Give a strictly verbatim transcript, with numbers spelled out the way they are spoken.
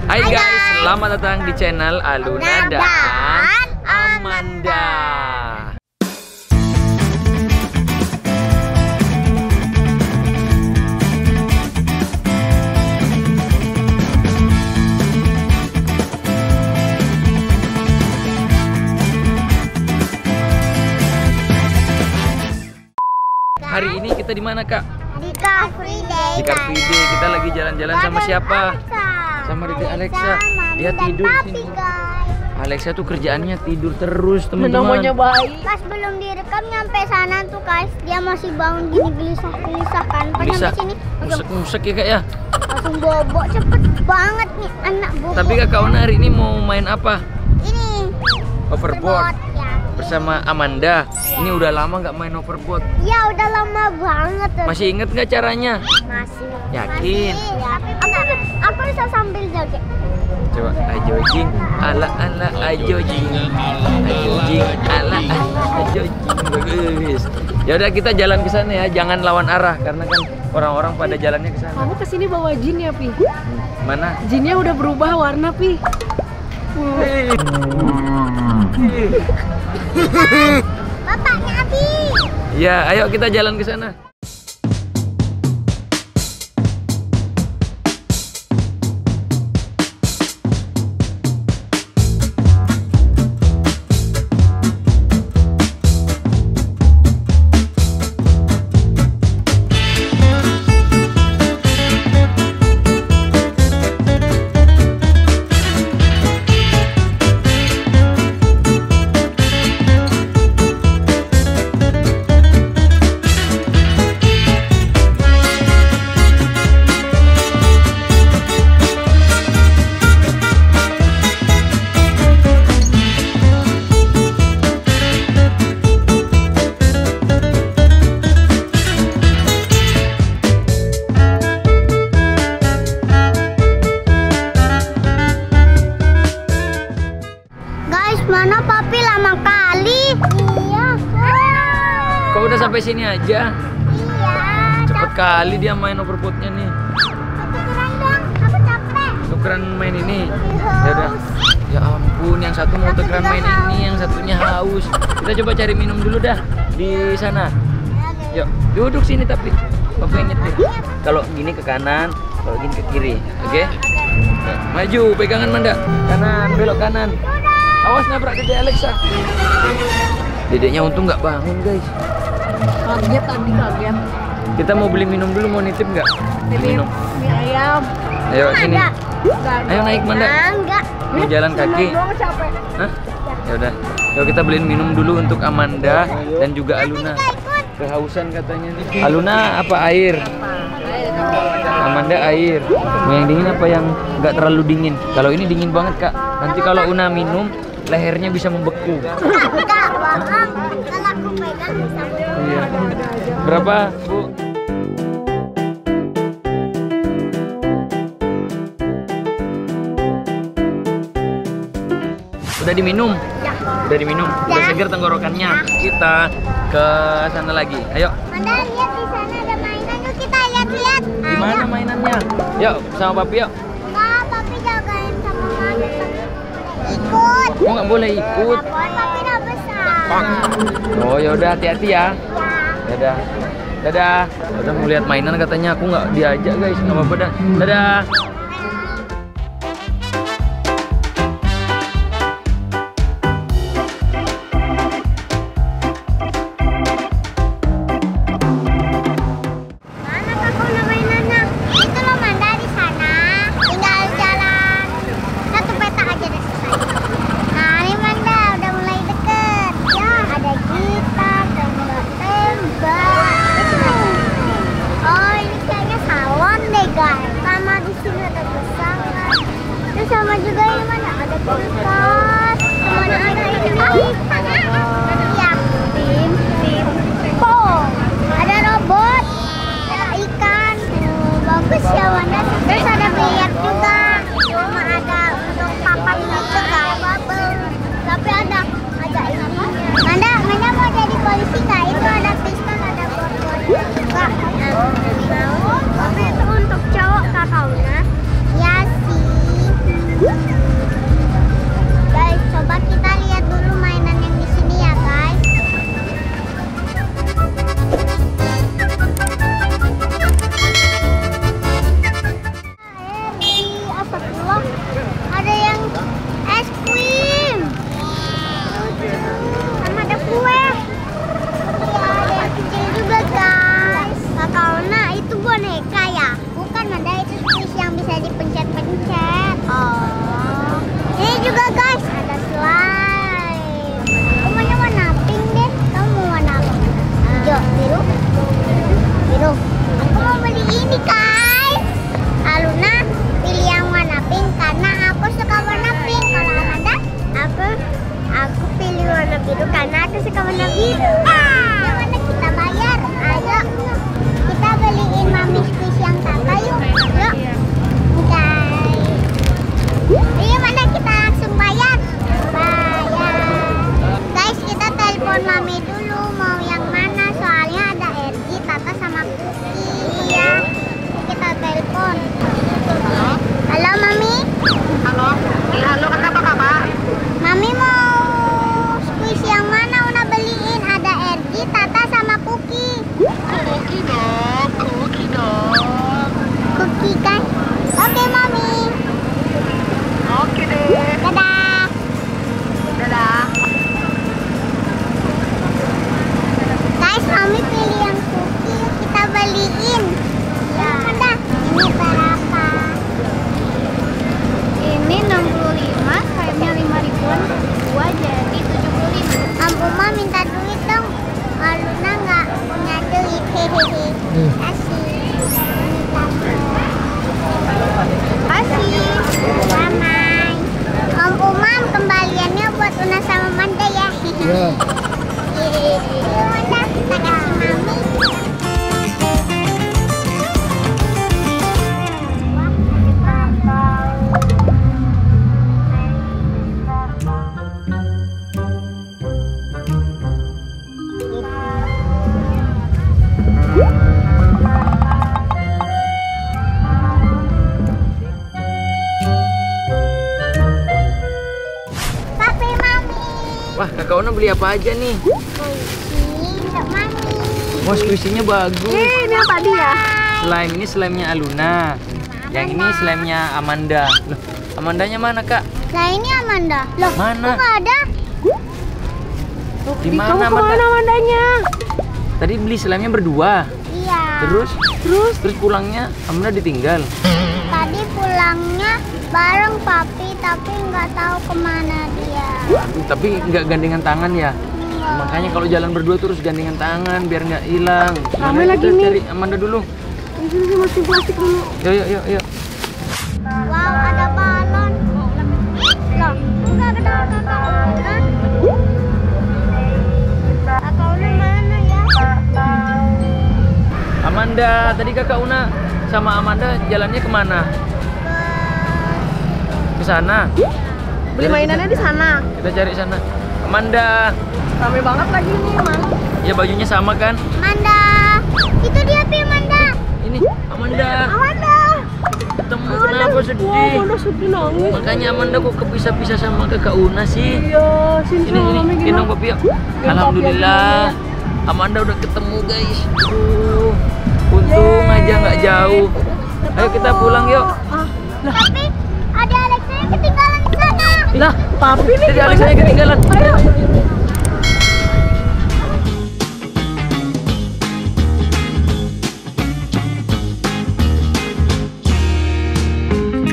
Hai guys, selamat datang di channel Aluna dan Amanda. Hari ini kita di mana, Kak? Di Car Free Day. Di Car Free Day. Kita lagi jalan-jalan sama siapa? Sama Dede Alexa. Dia tidur sini. Alexa tuh kerjaannya tidur terus, teman-teman. Namanya baik. Pas belum direkam nyampe sana tuh guys, dia masih bangun gini gelisah-gelisah kan. Pas Bisa nyampe sini musek-musek ya, Kak ya. langsung bobo, cepet banget nih anak bobo. Tapi Kak Kauna hari ini mau main apa? Ini Overboard ya. bersama Amanda. Ini udah lama nggak main overboard. Ya udah lama banget tuh. Masih inget nggak caranya? Masih. Yakin? Masih. Ya. Aku, aku bisa sambil joget. Coba ayo jing, ala ala ayo jing, ayo jing, ala ala ayo jing. Bagus. Ya udah kita jalan ke sana ya, jangan lawan arah karena kan orang-orang pada jalannya ke sana. Kamu kesini bawa jin ya, Pi? Mana? Jinnya udah berubah warna, Pi. Bapaknya Abi. Ya, ayo kita jalan ke sana. Mana papi lama kali? Iya. Kok udah sampai sini aja? Iya. Cepet kali dia main overboardnya nih. Tukeran dong, aku capek. Tukeran main ini. Ya udah. Ya ampun, yang satu mau tukeran main ini, yang satunya haus. Kita coba cari minum dulu dah di sana. Yuk, duduk sini tapi Papa yang nyetir. Kalau gini ke kanan, kalau gini ke kiri. Oke? Okay? Maju, pegangan Manda. Kanan, belok kanan. Awas nabrak Dede Alexa. Dedeknya untung nggak bangun guys. Kaget tadi, kaget. Kita mau beli minum dulu, mau nitip nggak? Ini Minum. mie ayam. Ayo sini. Enggak. Ayo naik Manda. Enggak. Mau jalan kaki. Doang capek. Hah? Ya udah. Yuk kita beliin minum dulu untuk Amanda dan juga Aluna. Kehausan katanya. Aluna apa air? Amanda air. Mau yang dingin apa yang nggak terlalu dingin? Kalau ini dingin banget Kak. Nanti kalau Una minum lehernya bisa membeku. Enggak, Bang. Kalau aku pegang bisa beku. Iya. Berapa, Bu? Udah diminum? Ya. Udah diminum. Udah Ya. seger tenggorokannya. Kita ke sana lagi. Ayo. Manda lihat di sana ada mainan, yuk kita lihat-lihat. Di mana mainannya? Yuk, sama Papi yuk. Enggak, papi jagain sama mami. Ikut. Kok nggak boleh ikut? Papi udah besar. Oh ya udah, hati-hati ya. Ya. Dadah. Dadah. Udah mau lihat mainan katanya, aku nggak diajak guys. Nggak apa-apa dah. Dadah. Mana Kakak mainannya? Itu loh Manda di sana. Tinggal jalan satu peta aja deh selesai. Nah ini Manda udah mulai deket. Ya ada gitar, tembak-tembak. Oh ini kayaknya salon deh guys. Sama di sini ada pesangan. Terus sama juga ini mana ada kulkas. Mana ada ini? Iya. Tim, tim, pong. Ada robot. Ada ikan. Oh, bagus ya Wanda. Terus ada biliar juga. Cuma ada untuk papan gitu kayak bubble. Tapi ada ada ininya. Manda, Manda mau jadi polisi nggak? Itu ada pistol, ada botol juga. Nah, mau. Tapi itu untuk cowok Kakak Una. Ya sih. Guys, coba kita lihat dulu mainan yang di sini ya, guys. Di astagfirullah, ada yang es krim. Sama ada kue. Iya, ada yang kecil juga, guys. Kakak Ona, itu boneka ya? Bukan, ada itu squeeze yang bisa dipencet-pencet. Oh. Ini juga, guys, ada slime. Aku maunya warna pink deh. Kamu mau warna apa? Hijau, biru, biru. Aku mau beli ini, guys. Aluna pilih yang warna pink karena aku suka warna pink. Kalau Amanda, aku aku pilih warna biru karena aku suka warna biru. Ah, yang mana kita bayar? Ayo, kita beliin mami squeeze yang tata yuk. Yuk, guys. Ini mana kita langsung bayar? Bayar. Guys, kita telepon mami dulu mau yang mana soalnya ada R G, Tata sama Kuki ya. Kita telepon. Halo mami. Halo. Iya, halo kakak apa kabar? Mami mau squeeze yang mana Una beliin? Ada R G, Tata sama Kuki. Kuki dong, kuki dong. Kuki kan? Oke mami. Oke deh. Dadah. Dadah. Guys, mami pilih yang Kuki. Kita beliin. Ya. Ada. Ini berapa? Ini enam puluh lima, sayapnya lima ribuan, dua jadi tujuh puluh lima. Ambu Ma minta duit dong. Aluna nggak punya duit. Hehehe. Kasih. Kasih. Damai. Om Umam kembaliannya buat Una sama Manda ya. Ya. Yeay. Manda, kita kasih mami. Papi mami. Wah, kakak Ona beli apa aja nih? Kucing untuk mami. Wah, squeeze-nya bagus. Eh, ini apa dia? Slime ini slime-nya Aluna. Yang ini slime-nya Amanda. Loh, Amandanya mana, Kak? Lah ini Amanda. Loh, Mana? kok nggak ada? Di Kamu mana, kemana Amanda? Amandanya? Tadi beli slime-nya berdua. Iya. Terus Terus? terus pulangnya Amanda ditinggal. Tadi pulangnya bareng papi, tapi nggak tahu kemana dia. Tapi nggak gandengan tangan ya. Nggak. Makanya kalau jalan berdua terus gandengan tangan biar nggak hilang. Rame Mana lagi kita nih. cari Amanda dulu. Ini sini masih plastik dulu. Yuk, yuk, yuk, yuk. Wow, ada balon. Loh, nggak ada kakak Una. Kakak Una mana ya? Amanda, tadi kakak Una sama Amanda jalannya kemana? Ke sana. Beli Jadi mainannya di sana. Kita cari sana. Amanda. Rame banget lagi nih, Mang. Ya bajunya sama kan? Manda. Itu dia Pi, Manda. Ini Amanda. Amanda. Ketemu kenapa Wah, sedih? Amanda sedih nangis. Makanya Amanda kok kepisah-pisah sama kakak Una sih? Iya, sini Ini ini, Mami, gendong papi yuk. Alhamdulillah. Amanda udah ketemu guys. Uh, untung aja nggak jauh. Ayo kita pulang yuk. Ah, lah, Tapi ada Alexa yang ketinggalan di sana. Lah, papi nih tadi gimana? Alexanya ketinggalan. Ayo.